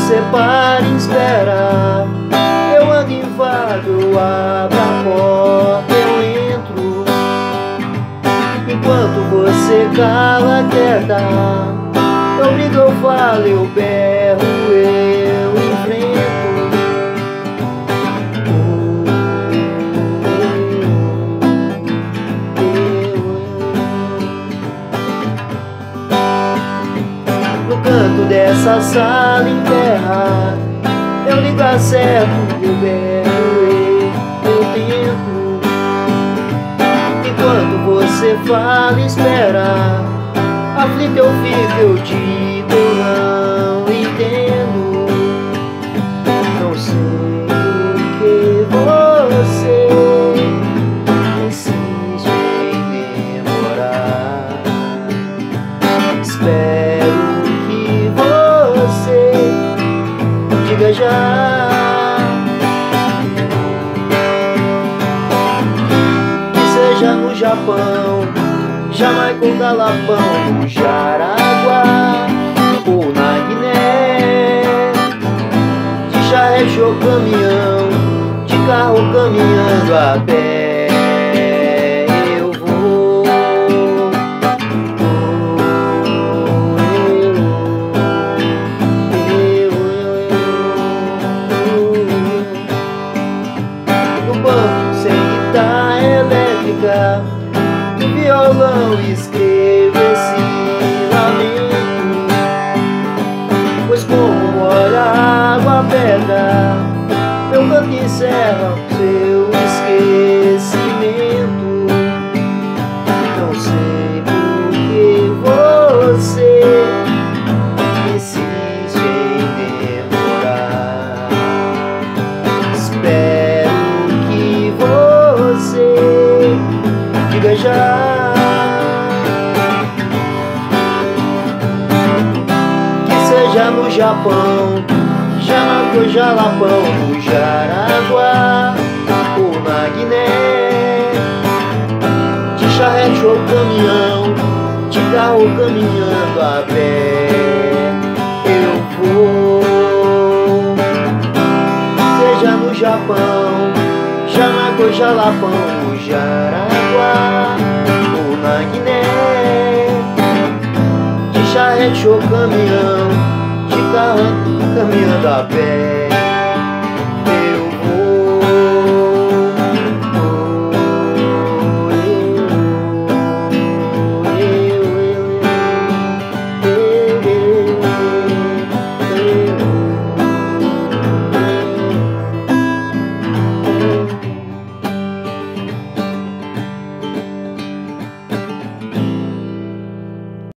você para e espera. Eu ando invago, eu abro a porta, eu entro. Enquanto você cala quieta, eu brigo, eu falo, eu berro, eu enfrento. No canto dessa sala em terra, eu ligo a certo, eu berro, eu tento. Enquanto você fala e espera, aflito eu fico, eu digo, eu não entendo. Não sei por que você insiste em demorar. Espero que você diga já. Que seja no Japão, Jamaica ou Galapão, no Jaraguá ou na Guiné, de charrete ou caminhão, de carro ou caminhando a pé, eu vou. No banco sem guitarra elétrica, no violão escrevo esse lamento, pois como molha a água pedra, meu canto encerra o seu esquecimento. Não sei por que você insiste em demorar. Espero que você diga já. Que seja no Japão, Jamaica ou Jalapão, no Jaraguá ou na Guiné, de charrete ou caminhão, de carro ou caminhando a pé, eu vou. Seja no Japão, Jamaica ou Jalapão, no Jaraguá ou na Guiné, de charrete ou caminhão, de carro caminhando a pé.